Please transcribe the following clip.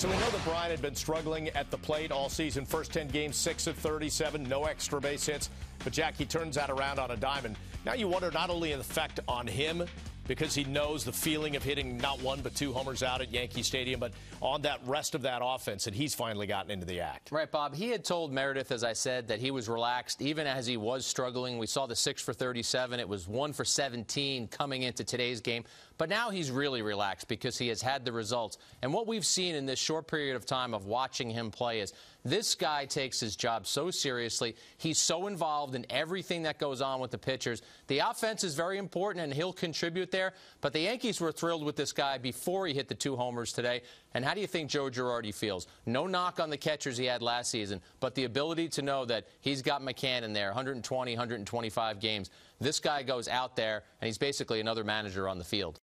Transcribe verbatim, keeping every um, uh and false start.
So we know that Brian had been struggling at the plate all season. First ten games, six of thirty-seven, no extra base hits. But, Jack, he turns that around on a dime. And now you wonder not only the effect on him, because he knows the feeling of hitting not one but two homers out at Yankee Stadium, but on that rest of that offense, and he's finally gotten into the act. Right, Bob. He had told Meredith, as I said, that he was relaxed even as he was struggling. We saw the six for thirty-seven. It was one for seventeen coming into today's game. But now he's really relaxed because he has had the results. And what we've seen in this short period of time of watching him play is this guy takes his job so seriously. He's so involved in everything that goes on with the pitchers. The offense is very important, and he'll contribute there. But the Yankees were thrilled with this guy before he hit the two homers today. And how do you think Joe Girardi feels? No knock on the catchers he had last season, but the ability to know that he's got McCann in there, one twenty, one twenty-five games. This guy goes out there, and he's basically another manager on the field.